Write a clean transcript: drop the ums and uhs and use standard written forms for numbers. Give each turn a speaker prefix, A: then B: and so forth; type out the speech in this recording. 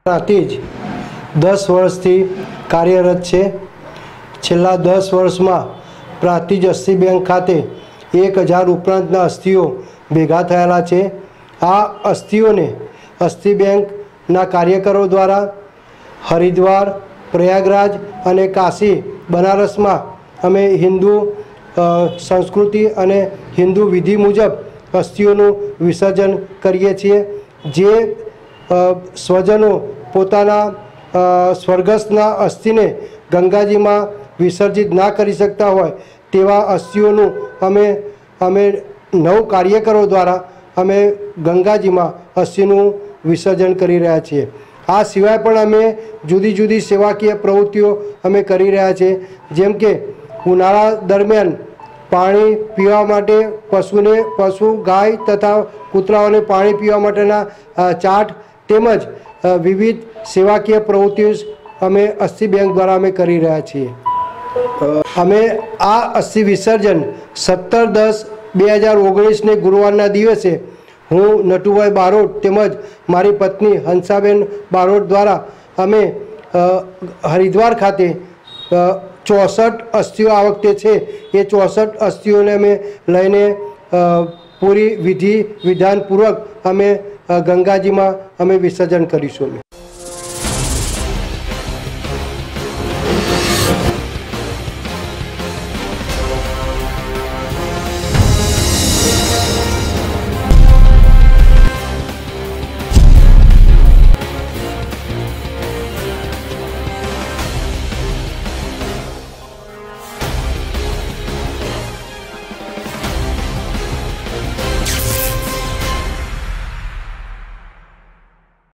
A: ત્યાંથી જ 10 વર્ષથી કાર્યરત છે। છેલ્લા 10 વર્ષમાં પ્રાંતિજ અસ્થિ બેંક ખાતે 1000 ઉપરાંતના અસ્થિઓ ભેગા થયેલા છે। આ અસ્થિઓને અસ્થિ બેંકના કાર્યકરો દ્વારા હરિદ્વાર, પ્રયાગરાજ અને કાશી, બનારસમાં અમે હિન્દુ સંસ્કૃતિ અને હિન્દુ વિધિ મુજબ અસ્થિઓનું વિસર્જન કરીએ છીએ। જે સ્વજનો પોતાના સ્વર્ગસ્થના અસ્થિને ગંગાજીમાં વિસર્જિત ના કરી શકતા હોય તેવા અસ્થિઓનું અમે 9 કાર્યકરો દ્વારા અમે ગંગાજીમાં અસ્થિનું વિસર્જન કરી રહ્યા છીએ। આ સિવાય પણ અમે જુદી જુદી સેવાકીય પ્રવૃત્તિઓ અમે કરી રહ્યા છીએ, જેમ કે ઉનાળા દરમિયાન પાણી પીવા માટે પશુ ગાય તથા કૂતરાઓને પાણી પીવા માટેના ચાટ તેમજ વિવિધ સેવાકીય પ્રવૃત્તિઓ અમે અસ્થિ બેંક દ્વારા અમે કરી રહ્યા છીએ। અમે આ અસ્થિ વિસર્જન 17/10/2019ને ગુરુવારના દિવસે હું નટુભાઈ બારોટ તેમજ મારી પત્ની હંસાબેન બારોટ દ્વારા અમે હરિદ્વાર ખાતે 64 અસ્થિઓ આ વખતે છે। એ 64 અસ્થિઓને અમે લઈને પૂરી વિધિ વિધાનપૂર્વક અમે ગંગાજીમાં અમે વિસર્જન કરીશું।